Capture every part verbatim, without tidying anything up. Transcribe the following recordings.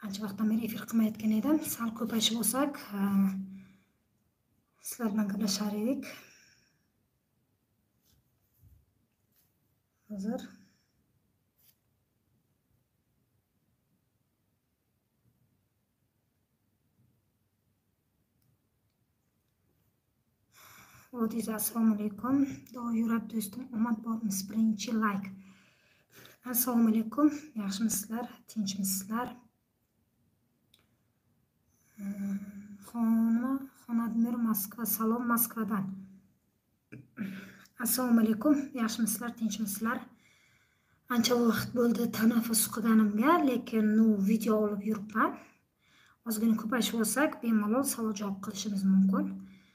Ancha vaqtdan beri efir qilmayotgan edim. Sal ko'payishib olsak, sizlar bilan gaplashar edik. Hozir Odiz, assalomu alaykum. Do'yurab do'stim, omad bormisiz? Birinchi like. Assalomu alaykum. Yaxshimisizlar? Tinchmisizlar? Xonima, Xonadmir Moskva. Salom Moskvadan. Assalomu alaykum. Yaxshimisizlar? Tinchmisizlar? Ancha vaqt bo'ldi tanaffus qilganimga, lekin nu video olib yuribman. Ozgina ko'payishib olsak, bemalol savol javob qilishimiz mumkin.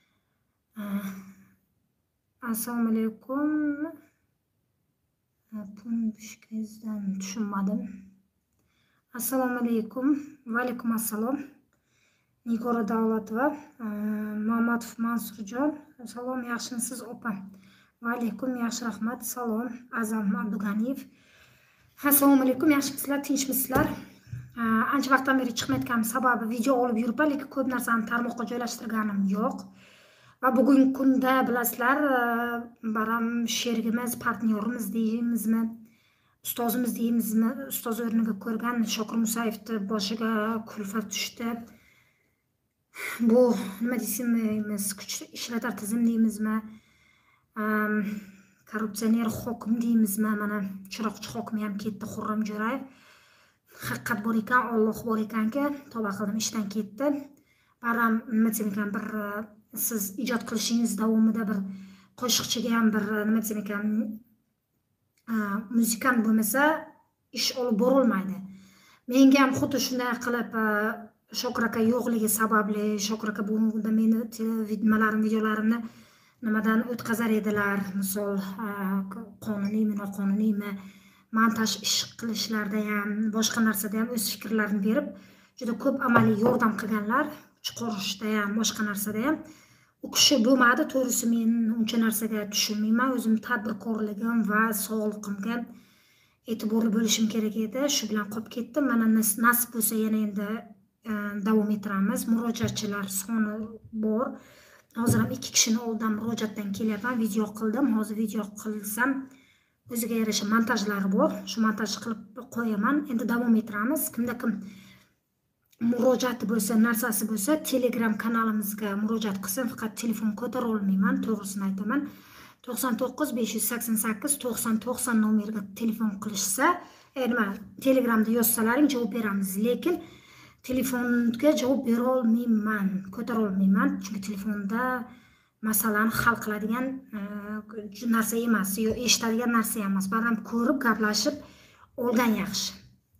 Assalomu alaykum. Punbushkazdan tushunmadim. Assalomu alaykum. Va alaykum assalom. Nigora Davlatova, Mamatov Mansurjon. Salom, yaxshimisiz opam? Va alaykum, yaxshi rahmat. Salom, Azam Abduganiyev. Assalomu alaykum, yaxshimisizlar, tinchmisizlar? Ancha vaqtdan beri chiqmayotganim sababi video olib yuribman, lekin ko'p narsani tarmoqqa joylashtirganim yo'q. Va bugungi kunda bilasizlar, baram sherigimiz, partnyorimiz deymizmi, ustozimiz deymizmi, ustoz o'rniga ko'rgan Shokir Musayevni boshiga kulfat tushdi. Bu nima deymiz, kuch ishlatar tizim deymizmi, korrupsioner hokim deymizmi, mana chiroqchi hokimi ham ketdi, Xurram Jo'rayev. Haqiqat bor ekan, Alloh bor ekanki, tavba qildim, ishdan ketdi. Baram nima desam ekan, bir siz ijod qilishingiz davomida bir qo'shiqchiga ham bir nima desam ekan, muzikant bo'lmasa ish olib borolmaydi. Menga ham xuddi shunday qilib Shokir aka yo'qligi sababli, Shokir aka bunda meni nimalarni, videolarimni nimadan o'tkazar edilar, misol qonuniymi, noqonuniymi, montaj ish qilishlarda ham, boshqa narsada ham o'z fikrlarini berib, juda ko'p amaliy yordam qilganlar, chiqarishda ham, boshqa narsada ham. U kishi bo'lmadi, to'g'risi men uncha narsaga tushunmayman, o'zim tadbirkorligim va sog'liqimga e'tiborli bo'lishim kerak edi. Shu bilan qolib ketdim. Mana nasib bo'lsa yana endi davom ettiramiz. Murojaatchilar soni bor. Hozir ham ikki kishini oldidan murojaatdan kelyapman, video qildim. Hozir video qilsam o'ziga yarasha montajlari bor. Shu montaj qilib qo'yaman. Endi davom ettiramiz. Kimda kim murojaati bo'lsa, narsasi bo'lsa, Telegram kanalimizga murojaat qilsin. Faqat telefon ko'tara olmayman, to'g'risini aytaman. to'qson to'qqiz besh yuz sakson sakkiz to'qson to'qson nomeriga telefon qilishsa, nima, Telegramda yozsalaring javob beramiz, lekin telefonga javob bera olmayman, ko'tara olmayman, chunki telefonda masalani hal qiladigan narsa emas, yo eshitadigan narsa emas. Baram ko'rib, gaplashib olgan yaxshi.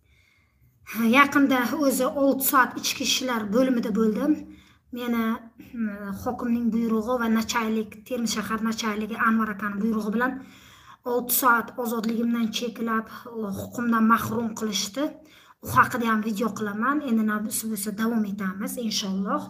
Yaqinda o'zi olti soat ichki ishlar bo'limida bo'ldim. Meni hokimning buyrug'i va nachaylik, Termiz shahar nachayligi Anvar akaning buyrug'i bilan olti soat ozodligimdan cheklab, huquqimdan mahrum qilishdi. U haqida ham video qilaman. Endi nabisi bo'lsa davom etamiz inshaalloh.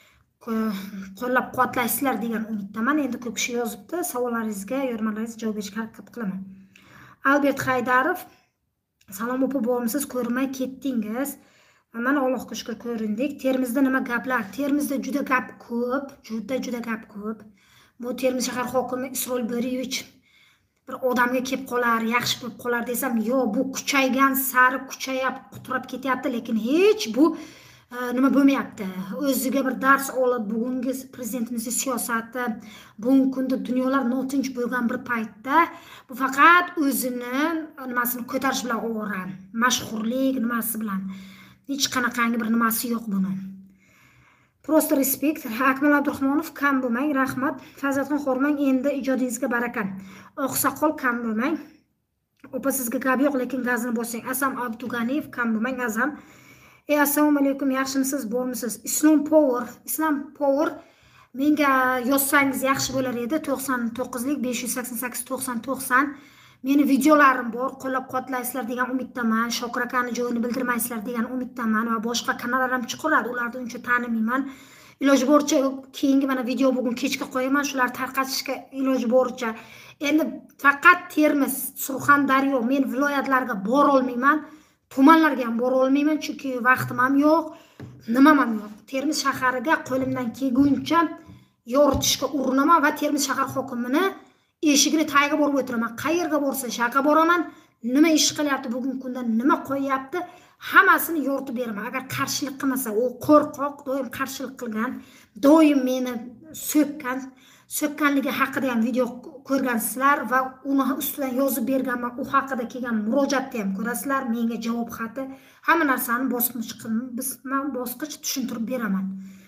Qo'llab-quvvatlaysizlar degan umiddaman. Endi ko'p kishi yozibdi. Savollaringizga, yo'rmalaringizga javob berishga harakat qilaman. Albert Haydarov, salom opa, bormisiz? Ko'rmay ketdingiz. Mana Allohga shukr ko'rindik. Termizda nima gaplar? Termizda juda gap ko'p, juda juda gap ko'p. Bu Termiz shahar hokimi Isroil Bo'riyevich bir odamga kelib qolar, yaxshi bo'lib qolar desam, yo, bu kuchaygan sari kuchayib, quturib ketyapti, lekin hech bu nima bo'lmayapti. O'ziga bir dars olib, bugungi prezidentimizning siyosati, bugungi kunda dunyolar notinch bo'lgan bir paytda bu faqat o'zini nimasini ko'tarish bilan ovora, mashhurlik nimasi bilan. Hech qanaqangi bir nimasi yo'q buni. Prosta respekt. Akmal Abdurahmonov, kam bo'lmang, rahmat. Fazatxon Xormang, endi ijodingizga baraka. Oqsoqol, kam bo'lmang. Opa, sizga gap yo'q, lekin gazni bosing. Asam Abduganiyev, kam bo'lmang, Azam. Ey, assalomu alaykum, yaxshimisiz, bormisiz? Islom Power, Islom Power menga yozsangiz yaxshi bo'lar edi. to'qson to'qqizlik besh yuz sakson sakkiz to'qson to'qson. Meni videolarim bor, qo'llab-quvvatlaysizlar degan umiddaman. Shokir akani joyini bildirmaysizlar degan umiddaman va boshqa kanallar ham chiqaradi. Ularni uncha tanimayman. Iloji boricha keyingi mana video bugun kechga qo'yaman, shular tarqatishga iloji boricha. Endi faqat Termiz, Surxondaryo, men viloyatlarga bora olmayman. tumanlarga ham bora olmayman, chunki vaqtim ham yo'q, nimam ham yo'q. Termiz shahariga qo'limdan kelguncha yoritishga urinaman va Termiz shahar hokimini eshigini tagiga borib o'tiraman. Qayerga borsa shaqa boraman, nima ish qilyapti, bugungi kunda nima qo'yyapti, hammasini yoritib beraman. Agar qarshilik qilmasa, u qo'rqoq, doim qarshilik qilgan, doim meni so'kkan, so'kkanligi haqida ham video ko'rgansizlar va uni ustidan yozib berganman. U haqida kelgan murojaatni ham ko'rasizlar, menga javob xati, hamma narsani bosqichma bosqich tushuntirib beraman.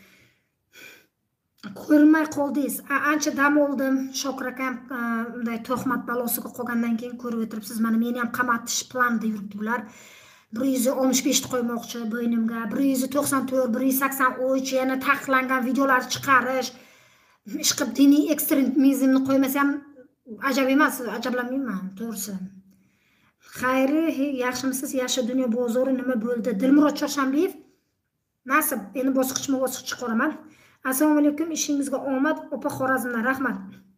Ko'rmay qoldingiz. Ancha dam oldim. Shokir akam bunday tuhmat balosiga qolgandan keyin ko'rib o'tiribsiz. Mana meni ham qamatish planida yuribdilar. bir yuz oltmish besh ta qo'ymoqchi bo'ynimga, bir yuz to'qson to'rt, bir yuz sakson uch yana taqiqlangan videolar chiqarish, ishqib diniy ekstremizmni qo'ymasam ajab emas, ajablanmayman, to'g'risi. Xayri, yaxshimisiz? Yaxshi dunyo bozori nima bo'ldi? Dilmurod Chorshambiyev. Nasib, endi bosqichma-bosqich chiqaraman. Assalomu alaykum, ishingizga omad, opa Xorazmdan rahmat.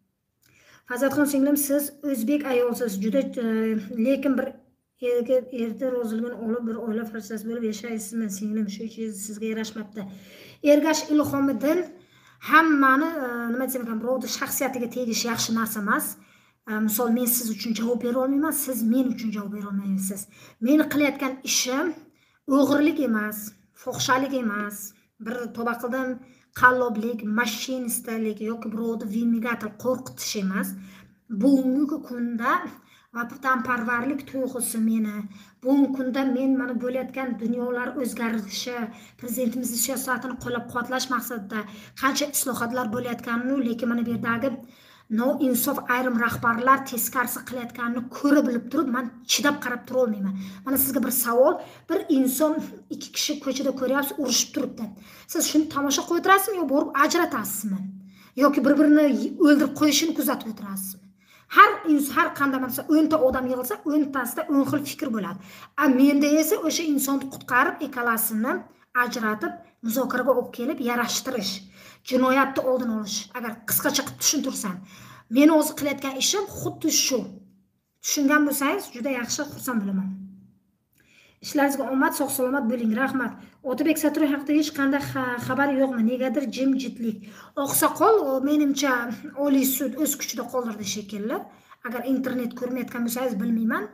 Fazatxon singlim, siz o'zbek ayolsiz, juda lekin bir erga erda roziligini olib bir oila farzasi bo'lib yashaysizmi singlim, shu ish sizga yarashmabdi. Ergash ilhomiddin hammani nima desam ekan, birovni shaxsiyatiga tegish yaxshi narsa emas. Misol, men siz uchun javob bera olmayman, siz men uchun javob bera olmaysiz. Meni qilayotgan ishim o'g'irlik emas, fohishalik emas, bir to'ba qildim qalloblik, mashinistalik yoki birovni vimigator qo'rqitish emas. Bugungi kunda vatanparvarlik tuyg'usi meni, bugungi kunda men mana bo'layotgan dunyolar o'zgarishi, prezidentimiz siyosatini qo'llab-quvvatlash maqsadida qancha islohotlar bo'layotganini, lekin mana bu yerdagi noinsof ayrim rahbarlar teskarisi qilayotganini ko'rib bilib turib, men chidab qarab tura olmayman. Mana sizga bir savol, bir inson ikki kishi ko'chada ko'ryapsiz, urushib turibdi. Siz shuni tomosha qo'yib turasizmi yo borib ajratasizmi? Yoki bir-birini o'ldirib qo'yishini kuzatib o'tirasizmi? Har inson har qanday bo'lsa o'n ta odam yig'ilsa, o'n tasida o'n xil fikr bo'ladi. A menda esa o'sha insonni qutqarib, ekalasini ajratib, muzokaraga olib kelib yarashtirish, jinoyatni oldini olish. Agar qisqacha qilib tushuntirsam, men o'zi qilayotgan ishim xuddi shu. Tushungan bo'lsangiz, juda yaxshi, xursand bo'laman. Ishlaringizga omad, sog' salomat bo'ling, rahmat. Otabek Saturay haqida hech qanday xabar yo'qmi? Negadir jimjitlik. Oqsoqol menimcha Oliy sud o'z kuchida qoldirdi shekilli. Agar internet ko'rmayotgan bo'lsangiz bilmayman.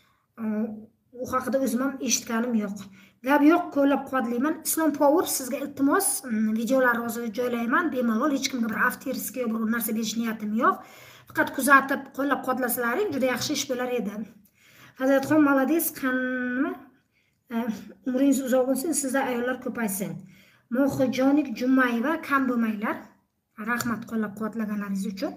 U haqida o'zim ham eshitganim yo'q. Gap yo'q, qo'llab-quvvatlayman. Islom Power sizga iltimos, videolar hozir joylayman, bemalol, hech kimga bir afterski yo'q, bir narsa berish niyatim yo'q. Faqat kuzatib, qo'llab-quvvatlasalaring juda yaxshi ish bo'lar edi. Hazratxon Malades, qanmi? Umringiz uzoq bo'lsin, sizda ayollar ko'paysin. Mohijonik Jumayeva, kam bo'lmanglar. Rahmat qo'llab-quvvatlaganingiz uchun.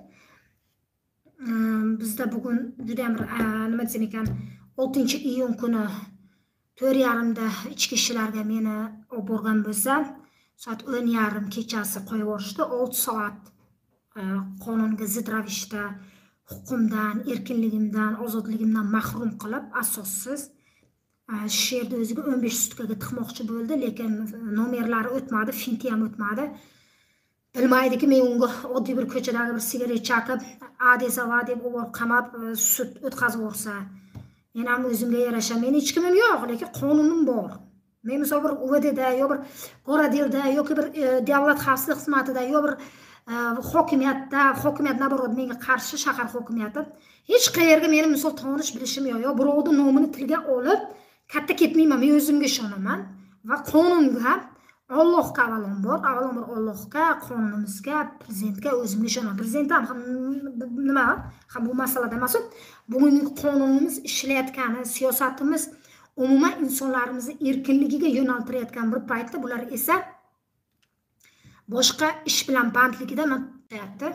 Bizda bugun juda ham nima desam ekan, oltinchi iyun kuni to'rt yarimda ichki ishlarga meni olib borgan bo'lsa, soat o'n yarim kechasi qo'yib yuborishdi. olti soat qonunga zid ravishda huquqimdan, erkinligimdan, ozodligimdan mahrum qilib, asossiz sherda o'ziga o'n besh sutkaga tiqmoqchi bo'ldi, lekin nomerlari o'tmadi, finti ham o'tmadi. Bilmaydiki, men unga oddiy bir ko'chadagi bir sigaret chaqib, a desa va deb o'g'ir qamab, sut o'tkazib o'rsa. Men ham o'zimga yarasha, meni hech kimim yo'q, lekin qonunim bor. Men misol bir U V D'da, yo bir Goradelda, yoki bir davlat xavfsizlik xizmatida, yo bir hokimiyatda, hokimiyat naborot menga qarshi shahar hokimiyati hech qayerga meni misol tonish bilishim yo'q. Yo birovning nomini tilga olib katta ketmayman, men o'zimga ishonaman va qonunga, Allohga avvalambor, avvalambor Allohga, qonunimizga, prezidentga o'zimga ishonaman. Prezident ham nima, ham bu masalada emas. Bugungi qonunimiz ishlayotgani, siyosatimiz umuman insonlarimizni erkinligiga yo'naltirayotgan bir paytda bular esa boshqa ish bilan bandligida men aytdi.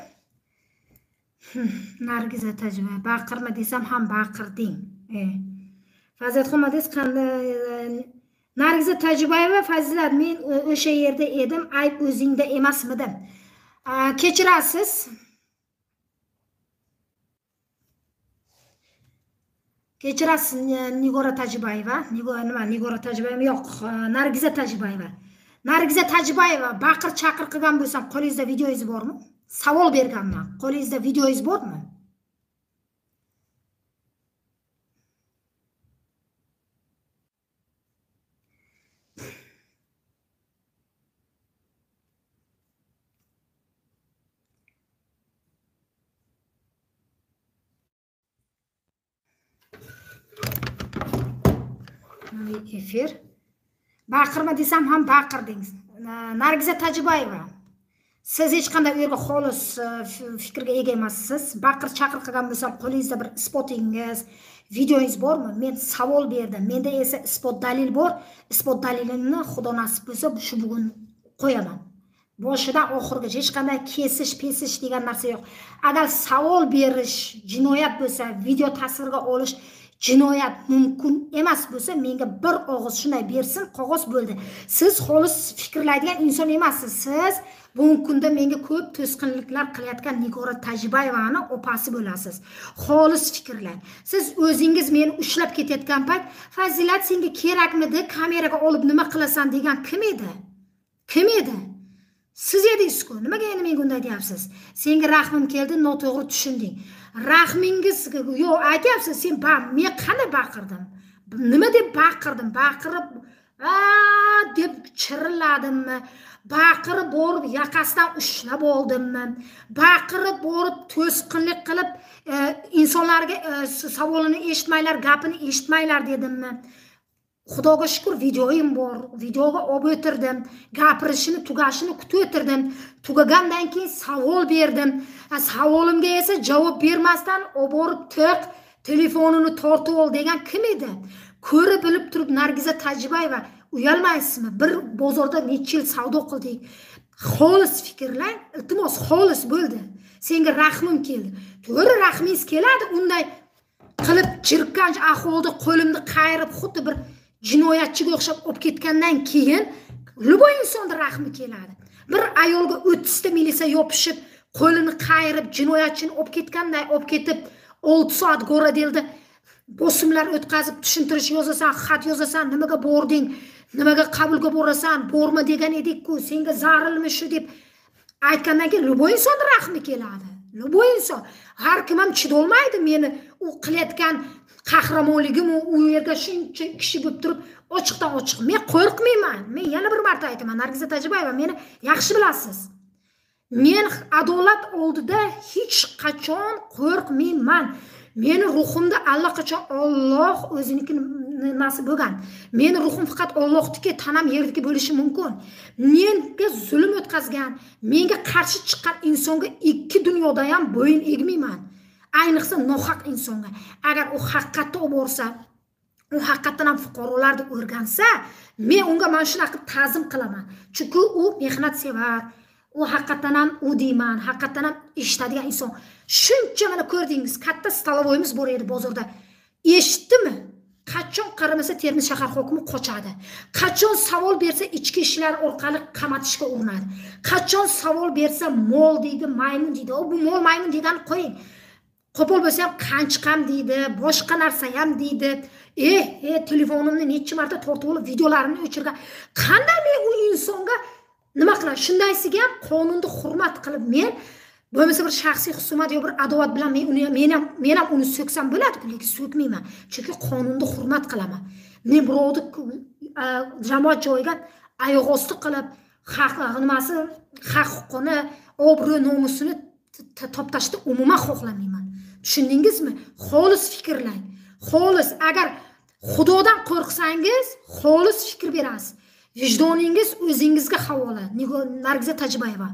Nargiza Tajba, baqirma desam ham baqirding. E. Fazatxon Mades qanday Nargiza Tajbayeva, Fazilat, men o'sha yerda edim, ayb o'zingda emasmidi? Kechirasiz. Kechirasiz Nigora Tajbayeva, Nigora nima, Nigora Tajbayeva yo'q, Nargiza Tajbayeva. Nargiza Tajbayeva, baqir chaqir qilgan bo'lsam, qo'lingizda videoingiz bormi? Savol berganman. Qo'lingizda videoingiz bormi? Efir. Baqirma desam ham baqirdingiz. Nargiza Tajiboyeva. Siz hech qanday u yerga xolis fikrga ega emassiz. Baqir chaqir qilgan bo'lsam, qo'lingizda bir isbotingiz, videoingiz bormi? Men savol berdim. Menda esa isbot dalil bor. Isbot dalilini xudo nasib bo'lsa shu bugun qo'yaman. Boshidan oxirigacha hech qanday kesish, pesish degan narsa yo'q. Agar savol berish jinoyat bo'lsa, video tasvirga olish jinoyat mumkin emas bo'lsa, menga bir og'iz shunday bersin, qog'oz bo'ldi. Siz xolis fikrlaydigan inson emassiz. Siz bugungi kunda menga ko'p to'sqinliklar qilayotgan Nigora Tajiboyevani opasi bo'lasiz. Xolis fikrlang. Siz o'zingiz meni ushlab ketayotgan payt, "Fazilat, senga kerakmidi? Kameraga olib nima qilasan?" degan kim edi? Kim edi? Siz edingiz-ku. Nimaga endi menga unday deyapsiz? Senga rahmim keldi, noto'g'ri tushunding. Rahmingiz yo'q aytyapsiz, sen ba, men qanday baqirdim? Nima deb baqirdim? Baqirib, "A" deb chirilladimmi? Baqirib borib yaqasidan ushlab oldimmi? Baqirib borib to'sqinlik qilib e, insonlarga e, savolini eshitmanglar, gapini eshitmanglar dedimmi? Xudoga shukr, videoyim bor. Videoga olib o'tirdim. Gapirishini, tugashini kutib o'tirdim. Tugagandan keyin savol berdim. Savolimga esa javob bermasdan olib borib tiq, telefonini tortib ol degan kim edi? Ko'rib bilib turib Nargiza Tajiboyeva, uyalmaysizmi? Bir bozorda necha yil savdo qildik. Xolis fikrlang, iltimos xolis bo'ldi. Senga rahmim keldi. To'g'ri, rahmingiz keladi, unday qilib jirkanch ahvolda qo'limni qayirib xuddi bir jinoyatchiga o'xshab olib ketgandan keyin luboy insonda rahmi keladi. Bir ayolga o'ttiz ta milisa yopishib, qo'lini qayirib jinoyatchini olib ketganday olib ketib olti soat go'radelda bosimlar o'tkazib tushuntirish yozasan, xat yozasan, nimaga bording, nimaga qabulga borasan, borma degan edik-ku, senga zarilmi shu deb aytgandan keyin luboy insonda rahmi keladi. Luboy inson har kim ham chidolmaydi meni u qilayotgan qahramonligim u yerga shuncha kishi bo'lib turib ochiqdan ochiq. Men qo'rqmayman. Men yana bir marta aytaman, Nargiza Tajiboyeva, meni yaxshi bilasiz. Men adolat oldida hech qachon qo'rqmayman. Meni ruhimda allaqachon Alloh o'ziniki nimasi bo'lgan. Meni ruhim faqat Allohniki, tanam yerdagi bo'lishi mumkin. Menga zulm o'tkazgan, menga qarshi chiqqan insonga ikki dunyoda ham bo'yin egmayman. Ayniqsa nohaq insonga. Agar u haqiqatda o'borsa, u haqiqatdan ham fuqarolarni o'rgansa, men unga mana shunaqa ta'zim qilaman. Chunki u mehnat sevar. U haqiqatdan ham u deyman, haqiqatdan ham eshitadigan inson. Shuncha mana ko'rdingiz, katta stalovoyimiz bor edi bozorda. Eshitdimi? Qachon qaramasa Termiz shahar hokimi qochadi. Qachon savol bersa ichki ishlar orqali qamatishga urinadi. Qachon savol bersa mol deydi, maymun deydi. O bu mol maymun degan qo'ying. Qo'pol bo'lsa ham qanchiqam deydi, boshqa narsa ham deydi. Eh, eh telefonimni necha marta tortib olib videolarini o'chirgan. Qanday men u insonga nima qilaman? Shundaysiga ham qonunni hurmat qilib men bo'lmasa bir shaxsiy husumat yo bir adovat bilan men uni men ham men ham uni so'ksam bo'ladi, lekin so'kmayman. Chunki qonunni hurmat qilaman. Men birovni jamoat joyiga oyoq osti qilib, haq nimasi, haq huquqini, obro' nomusini toptashni umuman xohlamayman. Tushundingizmi? Xolis fikrlang. Xolis, agar Xudodan qo'rqsangiz, xolis fikr berasiz. Vijdoningiz o'zingizga havola. Nargiza Tajiboyeva.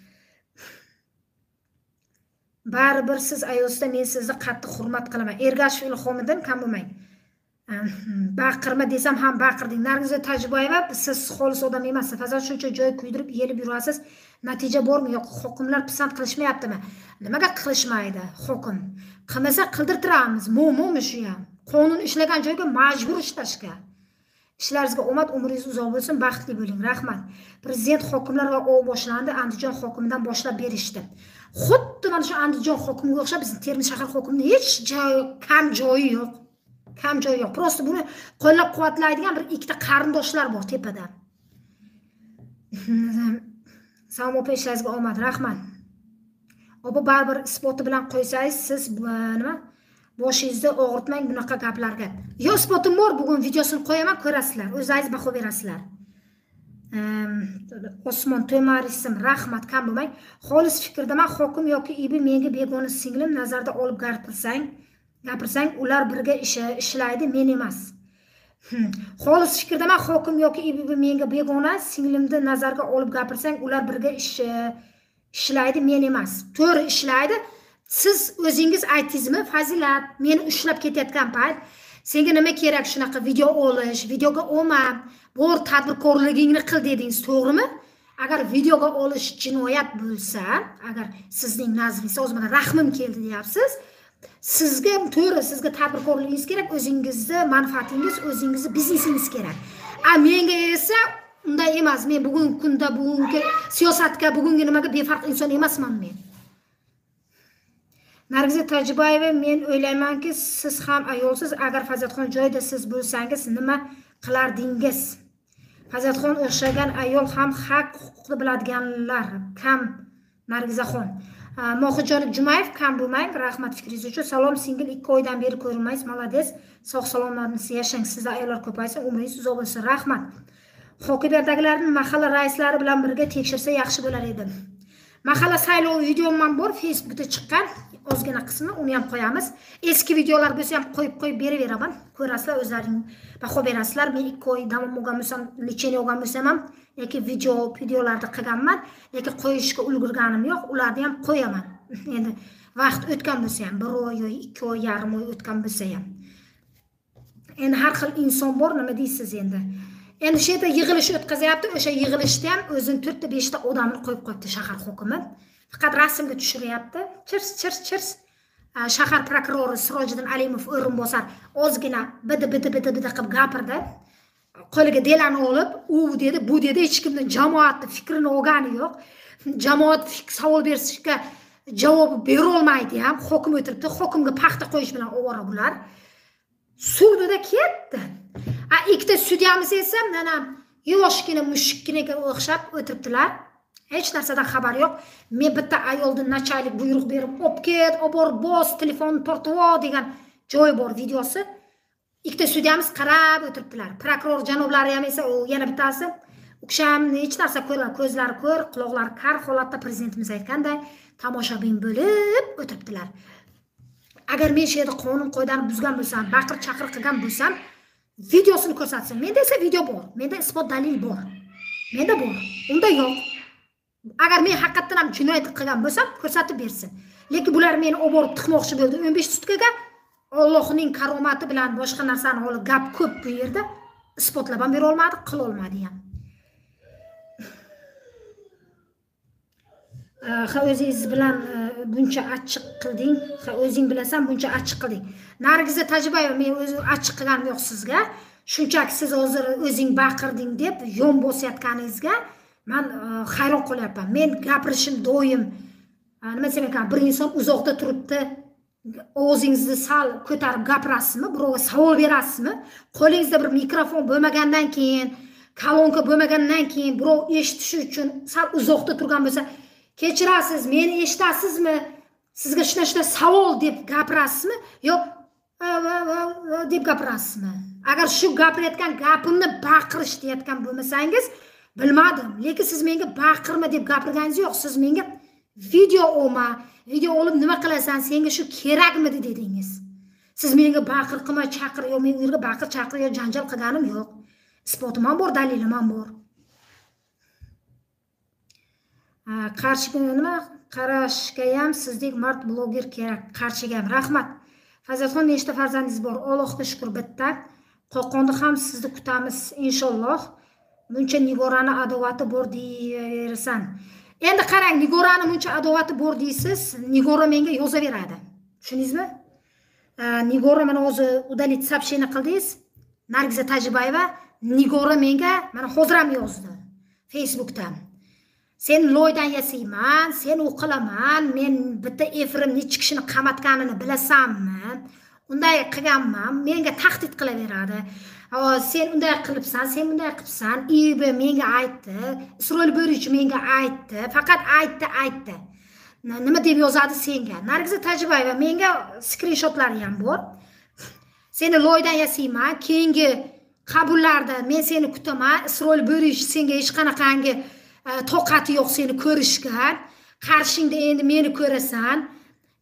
Baribir siz ayolsiz, men sizni qattiq hurmat qilaman. Ergashev Ilhomiddin kam bo'lmang. Baqirma desam ham baqirding. Nargiza Tajiboyeva, siz xolis odam emassiz. Faqat shuncha joy kuydirib, yelib yurasiz. Natija bormi yo'q? Hokimlar pisand qilishmayaptimi? Nimaga qilishmaydi hokim? Qilmasa qildirtiramiz. Mo'mo'mi shu ham? Qonun ishlagan joyga majbur ishlashga. Ishlaringizga omad, umringiz uzoq bo'lsin, baxtli bo'ling. Rahmat. Prezident hokimlar va ov boshlandi. Andijon hokimidan boshlab berishdi. Xuddi mana shu Andijon hokimiga o'xshab bizning Termiz shahar hokimining hech joyi, kam joyi yo'q. Kam joyi yo'q. Prosta buni qo'llab-quvvatlaydigan bir ikkita qarindoshlar bor tepada. Salom opa, ishlaringizga omad. Rahmat. Opa, baribir isboti bilan qo'ysangiz, siz nima? Boshingizni og'ritmang bunaqa gaplarga. Yo, isbotim bor, bugun videosini qo'yaman, ko'rasizlar. O'zingiz baho berasizlar. Osmon To'mar ism, rahmat, kam bo'lmang. Xolis fikrdaman, hokim yoki ibi menga begona singlim nazarda olib gapirsangiz, gapirsang, ular birga ishlaydi, men emas. Xolis fikrdaman, hokim yoki ibb menga begona, singlimni nazarga olib gapirsang, ular birga ishlaydi, men emas. To'g'ri ishlaydi. Siz o'zingiz aytdingizmi, Fazilat, meni ushlab ketayotgan payt, senga nima kerak shunaqa video olish, videoga olma, bor tadbirkorligingni qil dedingiz, to'g'rimi? Agar videoga olish jinoyat bo'lsa, agar sizning nazdingizda o'zimga rahmim keldi deyapsiz, sizga to'g'ri, sizga tadbirkorligingiz kerak, o'zingizni manfaatingiz, o'zingizni biznesingiz kerak. A menga esa unday emas. Men bugungi kunda, bugungi siyosatga, bugungi nimaga befarq inson emasman men. Nargiza Tojiboyeva, men o'ylaymanki, siz ham ayolsiz, agar Farzatxon joyida siz bo'lsangiz nima qilardingiz? Farzatxon o'xshagan ayol ham haq huquqni biladiganlar kam. Nargizaxon. Mohijon Jumayev, kam bo'lmang, rahmat fikringiz uchun. Salom singil, ikki oydan beri ko'rinmaysiz, malades. Sog' salomatlik yashang, sizda ayollar ko'paysin, umringiz uzoq bo'lsin. Rahmat. Hokimiyatdagilarning mahalla raislari bilan birga tekshirsa yaxshi bo'lar edi. Mahalla saylov videom ham bor, Facebookda chiqqan, ozgina qismi, uni ham qo'yamiz. Eski videolar bo'lsa ham qo'yib-qo'yib beraveraman. Ko'rasizlar, o'zlaring baho berasizlar. Men ikki oy davom olgan bo'lsam, lecheniya olgan bo'lsam ham, yoki video videolarni qilganman, yoki qo'yishga ulgurganim yo'q, ularni ham qo'yaman. Endi vaqt o'tgan bo'lsa ham, bir oy yoki ikki oy, yarim oy o'tgan bo'lsa ham. Endi har xil inson bor, nima deysiz endi? Endi shu yerda yig'ilish o'tkazayapti, o'sha yig'ilishda ham o'zini to'rtta beshta odamni qo'yib qo'yibdi shahar hokimi. Faqat rasmga tushiryapti. Chirs chirs chirs. Shahar prokurori Sirojiddin Alimov o'rinbosar ozgina bidi bidi bidi bidi qilib gapirdi. Qo'liga delani olib, u dedi, bu dedi, hech kimning jamoatning fikrini olgani yo'q. Jamoat savol berishga javob bera olmaydi ham, hokim o'tiribdi. Hokimga paxta qo'yish bilan ovora bular. Sudda ketdi. A ikkita sudyamiz esa mana yoshgina mushikkinaga o'xshab o'tiribdilar. Hech narsadan xabar yo'q. Men bitta ayoldan nachalik buyruq berib, "Olib ket, olib bor, bos, telefonni tortib ol" degan joy bor videosi. Ikkita sudyamiz qarab o'tiribdilar. Prokuror janoblari ham esa yana bittasi o'xsham hech narsa ko'rgan, ko'zlari ko'r, quloqlari kar holatda prezidentimiz aytganday tomoshabin bo'lib o'tiribdilar. Agar men shu yerda qonun qoidani buzgan bo'lsam, baqir chaqir qilgan bo'lsam, videosini ko'rsatsin. Menda esa video bor. Menda isbot dalil bor. Menda bor. Unda yo'q. Agar men haqiqatan ham jinoyat qilgan bo'lsam, ko'rsatib bersin. Lekin bular meni olib borib tiqmoqchi bo'ldi o'n besh sutkaga. Allohning karomati bilan boshqa narsani olib gap ko'p bu yerda isbotlab ham bera olmadi, qila olmadi ham. Ha o'zingiz bilan buncha achchiq qilding, ha o'zing bilasan buncha achchiq qilding. Nargiza Tojiboyeva, men o'zim achchiq qilganim yo'q sizga. Shunchaki siz hozir o'zing baqirding deb yon bosayotganingizga men hayron qolyapman. Men gapirishim doim nima desam ekan, bir inson uzoqda turibdi, o'zingizni sal ko'tarib gapirasizmi, birovga savol berasizmi? Qo'lingizda bir mikrofon bo'lmagandan keyin, kolonka bo'lmagandan keyin birov eshitishi uchun sal uzoqda turgan bo'lsa, kechirasiz, meni eshitasizmi? Sizga shuna-shuna savol deb gapirasizmi? Yo'q, deb gapirasizmi? Agar shu gapirayotgan gapimni baqirish deyotgan bo'lmasangiz, bilmadim. Lekin siz menga baqirma deb gapirganingiz yo'q. Siz menga video olma, video olib nima qilasan, senga shu kerakmidi dedingiz. Siz menga baqir qilma, chaqir, yo men u yerga baqir chaqir yo janjal qilganim yo'q. Isbotim ham bor, dalilim ham bor. Qarshiga nima qarashga ham sizdek mard bloger kerak. Qarshiga ham rahmat. Farzatxon, nechta farzandingiz bor? Allohga shukr, bitta. Qo'qonda ham sizni kutamiz inshaalloh. Buncha Nigorani adovati bor deyversan. Endi qarang, Nigorani buncha adovati bor deysiz, Nigora menga yozaveradi. Tushundingizmi? Nigora mana o'zi udalit сообщение qildingiz. Nargiza Tojiboyeva Nigora menga mana hozir ham yozdi Facebookda. Sen loydan yasayman, sen o'qilaman, men bitta efirim necha kishini qamatganini bilasanmi? Unday qilganman, menga tahdid qilaveradi. Sen unday qilibsan, sen bunday qilibsan, İB menga aytdi, Isroil Bo'rich menga aytdi, faqat aytdi, aytdi. Nima deb yozadi senga? Nargiza Tojiboyeva menga screenshotlari ham bor. Seni loydan yasayman, keyingi qabullarda men seni kutaman, Isroil Bo'rich senga hech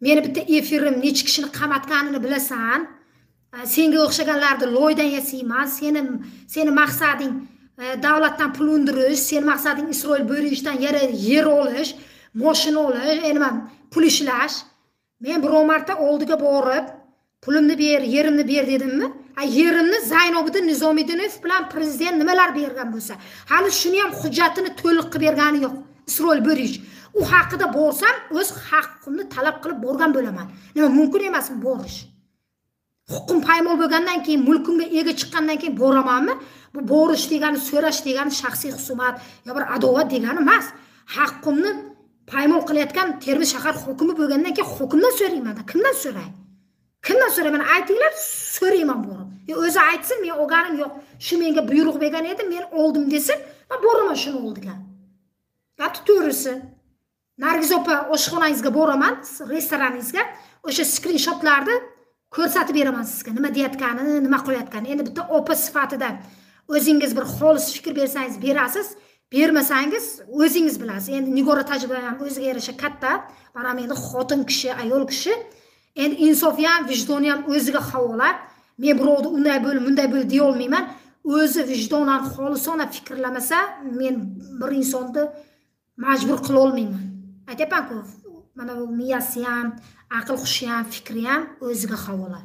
meni bitta efirim necha kishini qamatganini bilasan. Senga o'xshaganlarni loydan yasayman. Seni seni maqsading davlatdan pul undirish, seni maqsading Isroil bo'rishdan yer yer olish, mashina olish, nima pul ishlash. Men biror marta oldiga borib, pulimni ber, yerimni ber dedimmi? Ay yerimni Zaynobiddin Nizomiddinov bilan prezident nimalar bergan bo'lsa, hali shuni ham hujjatini to'liq qilib bergani yo'q. Isroil bo'rish. U haqida borsam, o'z haqqimni talab qilib borgan bo'laman. Nima mumkin emasmi borish? Huquqim paymol bo'lgandan keyin, mulkimga ega chiqqandan keyin boramanmi? Bu borish degani, so'rash degani shaxsiy husumat yo bir adovat degani emas. Haqqimni paymol qilayotgan Termiz shahar hokimi bo'lgandan keyin hokimdan so'rayman. Kimdan so'ray? Kimdan so'rayman? Aytinglar, so'rayman borib. Yo o'zi aytsin, men o'ganim yo'q. Shu menga buyruq bergan edi, men oldim desin, men boraman shuni oldiga. Gapni to'g'risi. Nargiz opa, oshxonangizga boraman, restoraningizga, o'sha skrinshotlarni ko'rsatib beraman sizga. Nima deyotganini, nima qilayotganini. Endi bitta opa sifatida o'zingiz bir xolis fikr bersangiz berasiz, bermasangiz o'zingiz bilasiz. Endi Nigora tajriba ham o'ziga yarasha katta. Mana endi xotin kishi, ayol kishi, endi insofi ham, vijdoni ham o'ziga havola. Men birovni unday bo'l, bunday bo'l deya olmayman. O'zi vijdonan xolisona fikrlamasa, men bir insonni majbur qila olmayman. Aytayapman-ku, mana bu miyasi ham, aql hushi ham, fikri ham o'ziga havola.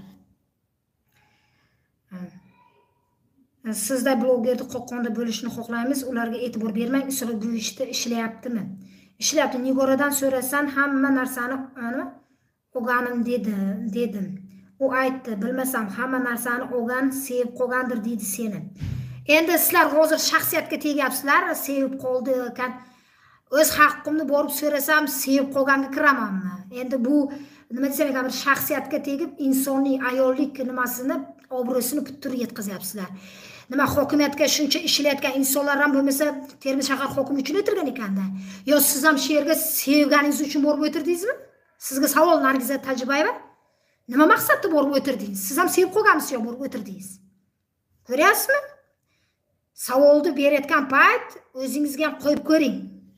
Sizda blogerni qo'qqonda bo'lishni xohlaymiz, ularga e'tibor bermang. Isroil bu ishda ishlayaptimi? Ishlayapti. Nigoradan so'rasan, hamma narsani nima o'ganim dedi, dedim. U aytdi, bilmasam hamma narsani o'gan, sevib qolgandir deydi seni. Endi sizlar hozir shaxsiyatga tegyapsizlar, sevib qoldi ekan. O'z haqqimni borib so'rasam, sevib qolganga kiramanmi? Endi bu nima desam ekan, bir shaxsiyatga tegib, insoniy ayollik nimasini, obro'sini putur yetkazyapsizlar. Nima hokimiyatga shuncha ishlayotgan insonlar ham bo'lmasa, Termiz shahar hokimi uchun o'tirgan ekanda. Yo siz ham shu yerga sevganingiz uchun borib o'tirdingizmi? Sizga savol, Nargiza Tajbayeva. Nima maqsadda borib o'tirdingiz? Siz ham sevib qolganmisiz yo borib o'tirdingiz? Ko'ryapsizmi? Savolni berayotgan payt o'zingizga ham qo'yib ko'ring.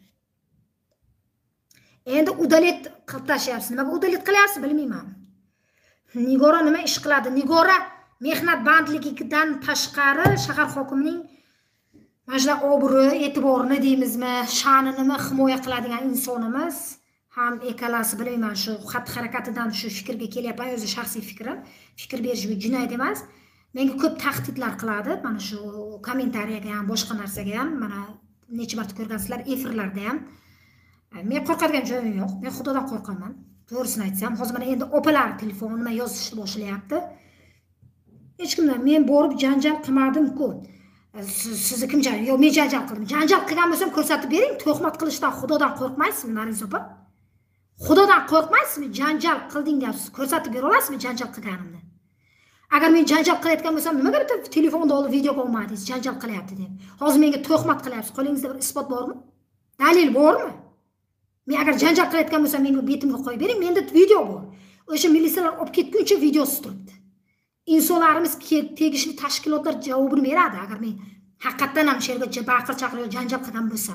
Endi udalet qilib tashlayapsiz. Nimaga udalet qilyapsiz bilmayman. Nigora nima ish qiladi? Nigora mehnat bandligidan tashqari shahar hokimining majda obro', e'tiborini deymizmi, sha'nini himoya qiladigan insonimiz. Ham ekalasi bilmayman, shu xatti-harakatidan shu fikrga kelyapman, o'zi shaxsiy fikrim. Fikr berish bu jinoyat emas. Menga ko'p tahdidlar qiladi, mana shu kommentariyaga ham, boshqa narsaga ham, mana necha marta ko'rgansizlar, efirlarda ham. Men qo'rqadigan joyim yo'q. Men Xudodan qo'rqaman. To'g'risini aytsam, hozir mana endi opalar telefonimga yozishni boshlayapti. Hech kimdan men borib janjal qilmadim-ku. Sizni kim janjal? Yo'q, men janjal qildim. Janjal qilgan bo'lsam ko'rsatib bering. Tuhmat qilishdan Xudodan qo'rqmaysizmi, Nargiz opa? Xudodan qo'rqmaysizmi? Janjal qilding deyapsiz. Ko'rsatib bera olasizmi janjal qilganimni? Agar men janjal qilayotgan bo'lsam, nimaga bitta telefonda olib video olmadingiz, janjal qilyapti deb. Hozir menga tuhmat qilyapsiz. Qo'lingizda bir isbot bormi? Dalil bormi? Men agar janjal qilayotgan bo'lsam, menga betimga qo'yib bering. Menda video bor. O'sha militsiyalar olib ketguncha videosi turibdi. İnsanlarımız tegishli tashkilotlar javobini beradi agar men haqiqatan ham sherga baqir chaqirib janjal qilgan bo'lsam.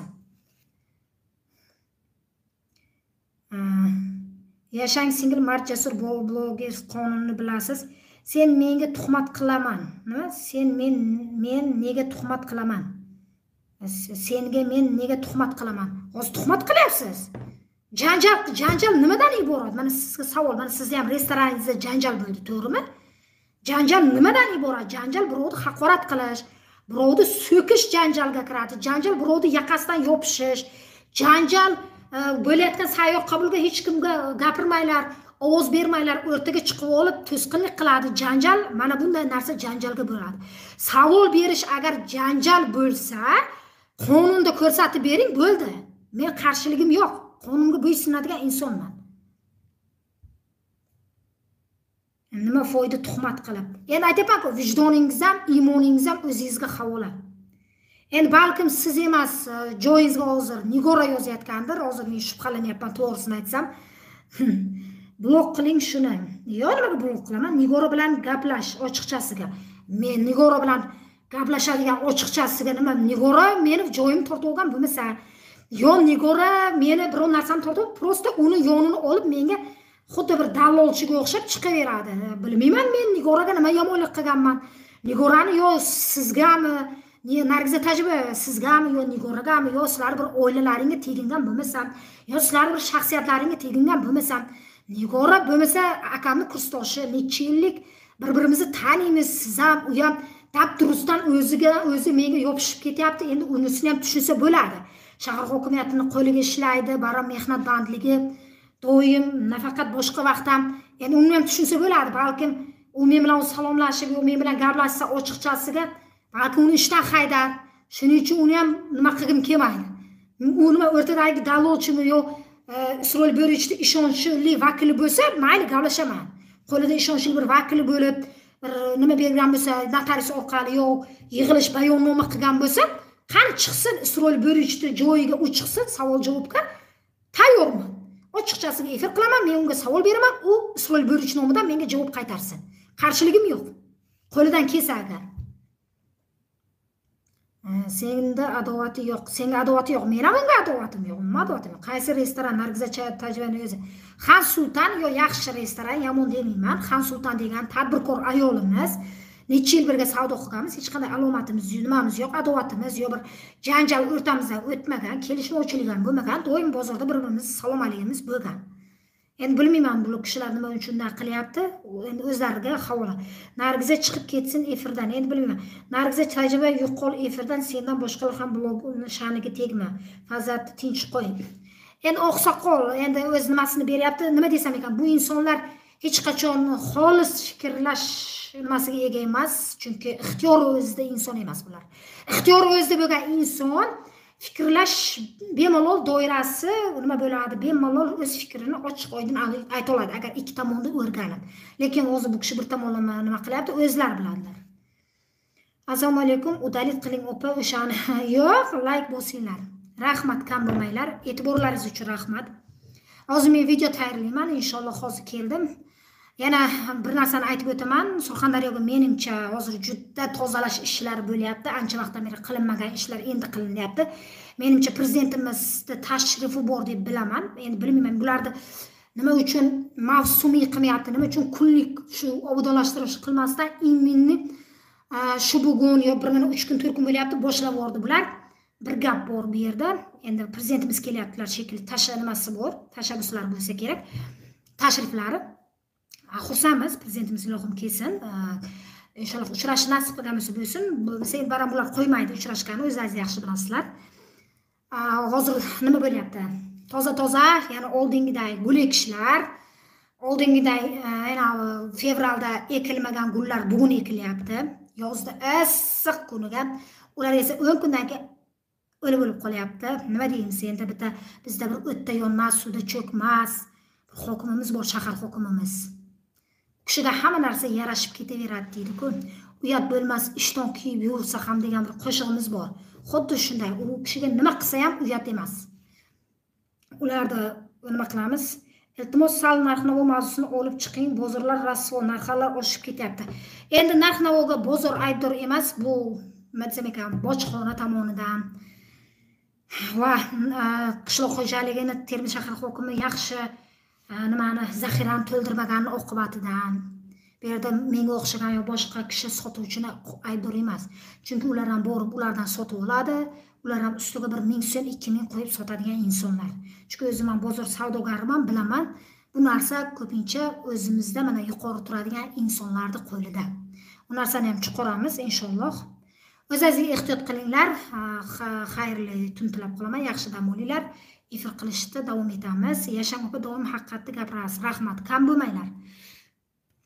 Yashang singil Mard Jasur bloger qonunini bilasiz. Sen menga tuhmat qilaman. Nima? Sen men men nega tuhmat qilaman? Senga men nega tuhmat qilaman? Hozir tuhmat qilyapsiz. Janjal janjal nimadan iborat? Mana sizga savol. Mana sizni ham restoraningizda janjal bo'ldi, to'g'rimi? Janjal nimadan iborat? Janjal birovni haqorat qilish, birovni so'kish janjalga kiradi. Janjal birovni yaqasidan yopishish, janjal bo'layotgan sayyor qabulga hech kimga gapirmanglar, ovoz bermanglar, o'rtaga chiqib olib to'sqinlik qiladi. Janjal mana bunday narsa janjalga bo'ladi. Savol berish agar janjal bo'lsa, qonunda ko'rsatib bering, bo'ldi. Men qarshiligim yo'q. Qonunga bo'ysunadigan insonman. Nima foyda tuhmat qilib? Endi aytayapman-ku, vijdoningiz ham, iymoningiz ham o'zingizga havola. Endi balkim siz emas, joyingizga hozir Nigora yozayotgandir. Hozir men shubhalanyapman, to'g'risini aytsam. Blok qiling shuni. Yo, nimaga blok qilaman? Nigora bilan gaplash ochiqchasiga. Men Nigora bilan gaplashadigan ochiqchasiga nima? Nigora meni joyimni tortib olgan bo'lmasa, yo Nigora meni biror narsani tortib, prosta uni yonini olib menga xuddi bir dallolchiga o'xshab chiqaveradi. Bilmayman men Nigoraga nima yomonlik qilganman. Nigorani yo sizgami, Nargiza Tojiba sizgami, yo Nigoragami, yo sizlar bir oilalaringga tegingan bo'lmasam, yo sizlar bir shaxsiyatlaringga tegingan bo'lmasam, Nigora bo'lmasa akamni kursdoshi, necha yillik bir-birimizni taniymiz, siz ham, u ham dabdurustdan o'ziga o'zi menga yopishib ketyapti. Endi unisini ham tushunsa bo'ladi. Shahar hokimiyatini qo'liga ishlaydi, baram mehnat bandligi, doim nafaqat boshqa vaqt ham, endi uni ham tushunsa bo'ladi. Balkim u men bilan salomlashib, u men bilan gaplashsa ochiqchasiga, balki uni ishdan haydar. Shuning uchun uni ham nima qilgim kelmaydi. U nima o'rtadagi dallolchimi yo Isroil Bo'richda ishonchli vakili bo'lsa, mayli gaplashaman. Qo'lida ishonchli bir vakili bo'lib, bir nima bergan bo'lsa, notarius orqali yo yig'ilish bayonnoma qilgan bo'lsa, qani chiqsin Isroil Bo'richda joyiga u chiqsin savol-javobga tayyorman. Ochiqchasiga efir qilaman, men unga savol beraman, u Isroil Bo'rich nomidan menga javob qaytarsin. Qarshiligim yo'q. Qo'lidan kelsa agar. Senda adovati yo'q, senga adovati yo'q, men ham unga adovatim yo'q. Nima adovatim yo'q? Qaysi restoran Nargiza Tojibaning o'zi? Xan Sultan yo yaxshi restoran, yomon demayman. Xan Sultan degan tadbirkor ayolimiz. Necha yil birga savdo qilganmiz, hech qanday alomatimiz, nimamiz yo'q, adovatimiz yo'q, bir janjal o'rtamizdan o'tmagan, kelishmovchilik ham bo'lmagan, doim bozorda bir-birimiz salom aligimiz bo'lgan. Endi bilmayman bu kishilar nima uchun bunday qilyapti, endi o'zlariga havola. Nargiza chiqib ketsin efirdan, endi bilmayman. Nargiza Tojiba yo'qol efirdan, sendan boshqalar ham blogni sha'niga tegma. Farzatni tinch qo'y. Endi oqsoqol, endi o'z nimasini beryapti. Nima desam ekan, bu insonlar hech qachon xolis fikrlash nimasiga ega emas, chunki ixtiyor o'zida inson emas bular. Ixtiyor o'zida bo'lgan inson fikrlash bemalol doirasi nima bo'ladi, bemalol o'z fikrini ochiq oydin ayta oladi agar ikki tomonda o'rganib. Lekin hozir bu kishi bir tomonlama nima qilyapti, o'zlari biladilar. Assalomu alaykum, udalit qiling opa, o'shani yo'q, like bosinglar. Rahmat, kam bo'lmanglar. E'tiborlaringiz uchun rahmat. Hozir men video tayyorlayman, inshaalloh hozir keldim. Yana bir narsani aytib o'taman. Surxondaryoga menimcha hozir juda tozalash ishlari bo'lyapti. Ancha vaqtdan beri qilinmagan ishlar endi qilinyapti. Menimcha prezidentimizda tashrifi bor deb bilaman. Endi bilmayman bularni nima uchun mavsumiy qilmayapti, nima uchun kunlik shu obodonlashtirish qilmasdan imminni shu bugun yo bir kun uch kun to'rt kun bo'lyapti boshlab yubordi bular. Bir gap bor bu yerda. Endi prezidentimiz kelyaptilar shekilli, tasha nimasi bor, tashabbuslari bo'lsa kerak. Tashriflari xursandmiz, prezidentimiz ilohim kelsin. Inshaalloh uchrashish nasib qilgan bo'lsa bo'lsin. Bo'lmasa endi baram bular qo'ymaydi uchrashgani, o'zingiz yaxshi bilasizlar. Hozir nima bo'lyapti? Toza-toza, ya'ni oldingiday bo'lak ishlar, oldingiday yana fevralda ekilmagan gullar bugun ekilyapti. Yozda issiq kuniga ular esa o'n kundan keyin o'lib o'lib qolyapti. Nima deymiz endi, bitta bizda bir o'tda yonmas, suvda cho'kmas hokimimiz bor, shahar hokimimiz. Kishida hamma narsa yarashib ketaveradi deydi-ku. Uyat bo'lmas, ishton kiyib yursa ham degan bir qo'shig'imiz bor. Xuddi shunday, u kishiga nima qilsa ham uyat emas. Ularda nima qilamiz? Iltimos sal narx-navo mavzusini olib chiqing, bozorlar rasvo, narxlar oshib ketyapti. Endi narx-navoga bozor aybdor emas, bu nima desam ekan, bojxona tomonidan va qishloq xo'jaligini Termiz shahar hokimi yaxshi nimani zaxirani to'ldirmagan oqibatidan. Bu yerda menga o'xshagan yo boshqa kishi sotuvchini aybdor emas. Chunki ular ham borib ulardan sotib oladi, ular ham ustiga bir ming so'm, ikki ming qo'yib sotadigan insonlar. Chunki o'zim ham bozor savdogariman, bilaman. Bu narsa ko'pincha o'zimizda mana yuqori turadigan insonlarning qo'lida. Bu narsani ham chiqaramiz inshaalloh. O'zingizga ehtiyot qilinglar. Xayrli tun tilab qolaman, yaxshi dam olinglar. Efir qilishda davom etamiz. Yashang opa doim haqiqatni gapirasiz. Rahmat, kam bo'lmanglar.